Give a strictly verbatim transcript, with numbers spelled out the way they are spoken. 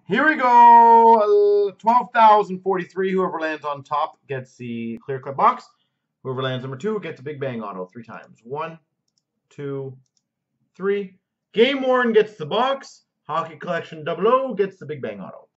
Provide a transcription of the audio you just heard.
Here we go. Uh, twelve thousand forty-three. Whoever lands on top gets the clear cut box. Whoever lands number two gets a big bang auto three times. One, two, three. Game Worn gets the box. Hockey Collection double O gets the big bang auto.